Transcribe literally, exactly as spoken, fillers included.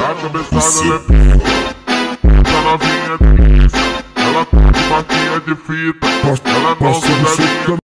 A cabeçada ela é pica. Essa novinha é delícia. Ela tá de marquinha de fita. Ela não usa